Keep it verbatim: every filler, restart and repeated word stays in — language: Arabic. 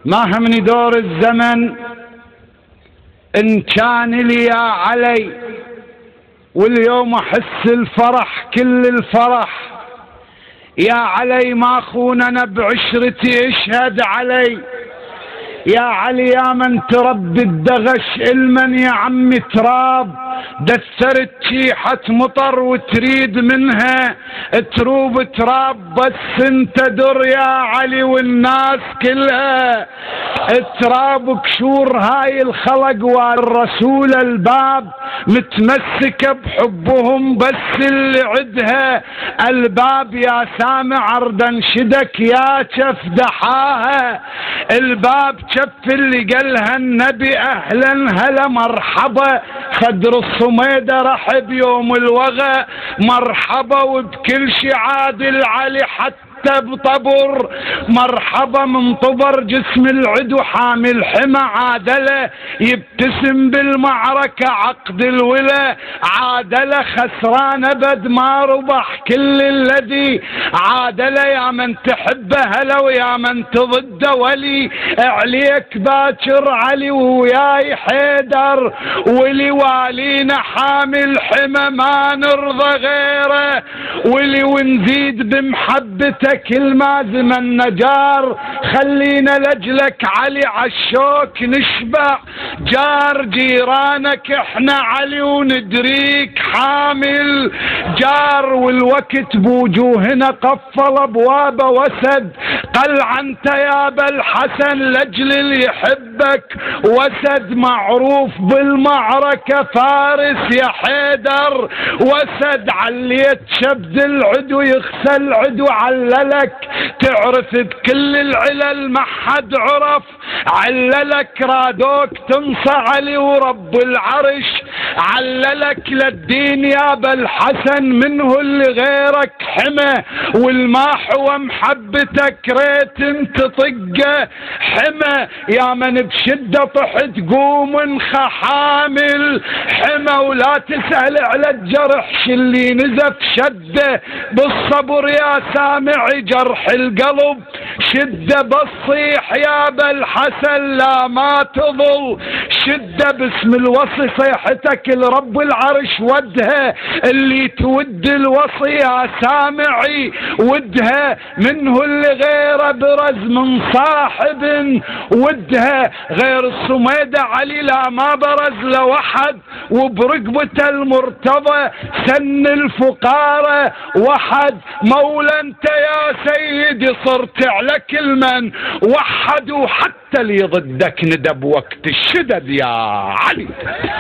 ما همني دور الزمن إن كان لي يا علي، واليوم أحس الفرح كل الفرح. يا علي ما خوننا بعشرتي اشهد علي. يا علي يا من تربي الدغش المن يا عمي تراب، دثرت شيحة مطر وتريد منها تروب تراب، بس انت در يا علي والناس كلها تراب كشور. هاي الخلق والرسول الباب متمسكة بحبهم، بس اللي عدها الباب. يا سامع ارد انشدك يا شف دحاها الباب، شف اللي قالها النبي اهلا هلا مرحبا. خدر الصميدة رحب يوم الوغى مرحبا، وبكل شي عادل علي حتى بطبر مرحبا. من طبر جسم العدو حامل حمى عادله، يبتسم بالمعركة عقد الولا عادله. خسران ابد ما ربح كل الذي عادله. يا من تحبه هلا ويا من تضده ولي، عليك باكر علي وياي حيدر ولي. والينا حامل حمى ما نرضى غيره ولي، ونزيد بمحبته كل ما زمن نجار. خلينا لجلك علي عالشوك نشبع جار. جيرانك احنا علي وندريك حامل جار، والوقت بوجوهنا قفل ابواب وسد. قلع انت يا ابا الحسن لاجل اللي يحبك وسد، معروف بالمعركة فارس يا حيدر وسد. عليت شبد العدو يخسى العدو عللك، تعرف بكل العلل ما حد عرف عللك. رادوك تنصى علي ورب العرش عللك للدين يا ابا الحسن، منه اللي غيرك حمى والماح ومحبتك ريت انت طقه حمى. يا من بشدة طحت قوم انخى حامل حمى، ولا تسأل على الجرح اللي نزف شده بالصبر. يا سامعي جرح القلب شده بالصيح يا ابا الحسن لا ما تظل شده. باسم الوصي صيحتك لرب العرش ودها، اللي تود الوصي يا سامعي ودها. منه اللي غيره برز من صاحب ودها، غير الصميدة علي لا ما برز لوحد. وبرقبته المرتضى سن الفقارة وحد. مولا انت يا سيدي صرت على كل من وحد، وحتى اللي ضدك ندب وقت الشدد يا علي.